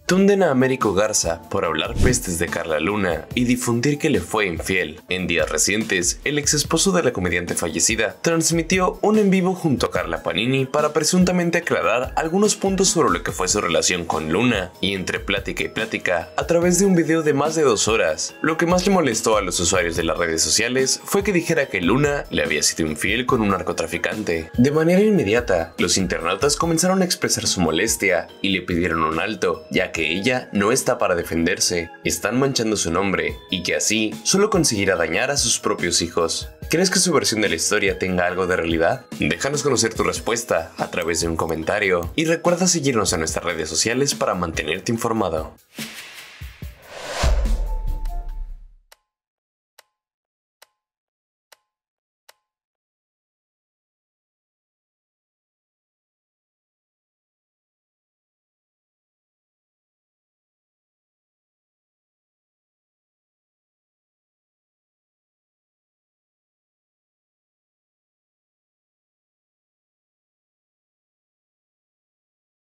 Tunden a Américo Garza por hablar pestes de Carla Luna y difundir que le fue infiel. En días recientes, el ex esposo de la comediante fallecida transmitió un en vivo junto a Carla Panini para presuntamente aclarar algunos puntos sobre lo que fue su relación con Luna, y entre plática y plática, a través de un video de más de 2 horas, lo que más le molestó a los usuarios de las redes sociales fue que dijera que Luna le había sido infiel con un narcotraficante. De manera inmediata, los internautas comenzaron a expresar su molestia y le pidieron un alto, ya que ella no está para defenderse, están manchando su nombre y que así solo conseguirá dañar a sus propios hijos. ¿Crees que su versión de la historia tenga algo de realidad? Déjanos conocer tu respuesta a través de un comentario y recuerda seguirnos en nuestras redes sociales para mantenerte informado.